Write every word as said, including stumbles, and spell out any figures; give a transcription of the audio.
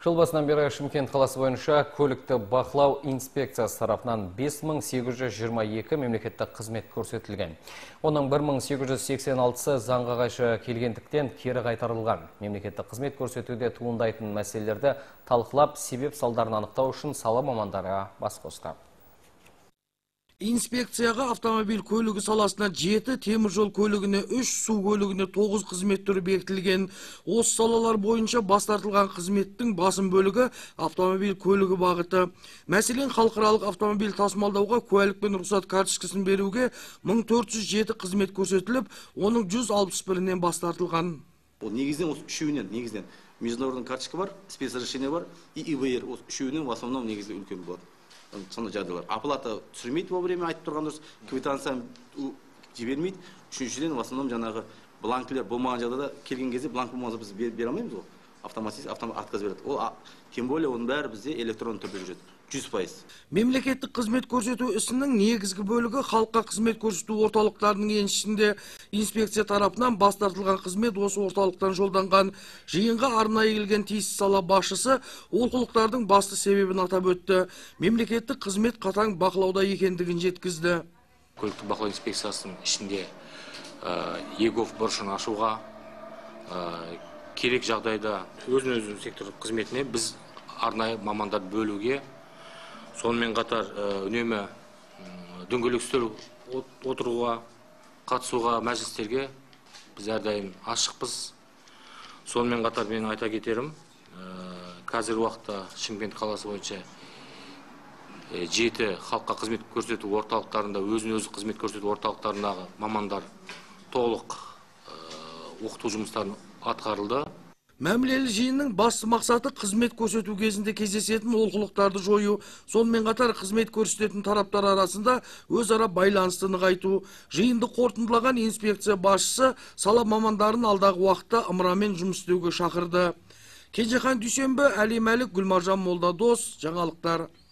Жыл басынан бері Шымкент қаласы бойынша көлікті бақылау инспекциясы тарапынан бес мың сегіз жүз жиырма екі мемлекеттік қызмет көрсетілген. Оның бір мың сегіз жүз сексен алтысы заңға қайшы келгендіктен кері қайтарылған. Мемлекеттік қызмет көрсетуде туындайтын мәселелерді талқылап, себеп салдарын анықтау үшін сала мамандары бас қосты. Инспекцияға автомобиль көлігі саласына жеті, темір жол көлігіне үш, су көлігіне тоғыз қызмет түрі бекітілген. Осы салалар бойынша бас тартылған қызметтің басым бөлігі автомобиль көлігі бағыты. Мәселен, халықаралық автомобиль тасымалдауға куәлік пен рұқсат карточкасын беруге мың төрт жүз жеті қызмет көрсетіліп, оның жүз алпыс бірінен бас тартылған. Ол негізінен осы үшеуінен, негізінен международный карточка бар, спецразрешение бар и И В Р. Осы үшеуінен в основном негізі үлкен болады. Сондай жағдайлар. Оплата түсірмейді вовремя, айтып тұрған дұрыс, квитанция жібермейді. Үшіншіден в основном жаңағы бланкілер болмаған жағдайда келген кезде бланк болмаса біз бере алмаймыз ғой. Автоматически отказ береді. Ол тем более оның бәрі бізде электронды түрде жүреді. жүз пайыз. Мемлекеттік қызмет көрсету ісінің негізгі бөлігі халыққа қызмет көрсету орталықтарының еншісінде. Инспекция тарапынан бас тартылған қызмет осы орталықтан жолданған. Жиынға арнайы келген тиісті сала басшысы олқылықтардың басты себебін атап өтті. Мемлекеттік қызмет қатаң бақылауда екендігін жеткізді. Көліктік бақылау инспекциясының ішінде ЕГОВ бұрышын ашуға, керек жағдайда өзін-өзін секторлық қызметіне біз арнайы мамандар бөлуге, сонымен қатар үнемі дөңгелек үстел отыруға, қатысуға, мәжілістерге біз әрдайым ашықпыз. Сонымен қатар мен айта кетерім, қазіргі уақытта Шымкент қаласы бойынша жеті халыққа қызмет көрсету орталықтарында, өзін-өзі қызмет көрсету орталықтарындағы мамандар толық оқыту жұмыстарын атқарылды. Мәмілелі жиынның басты мақсаты қызмет көрсету кезінде кездесетін олқылықтарды жою, сонымен қатар қызмет көрсететін тараптар арасында өзара байланысты нығайту. Жиынды қорытындылаған инспекция басшысы сала мамандарын алдағы уақытта ымырамен жұмыс істеуге шақырды. Кенжехан Дүйсенбі, Әли Мәлік, Гүлмаржан Молдадос, жаңалықтар.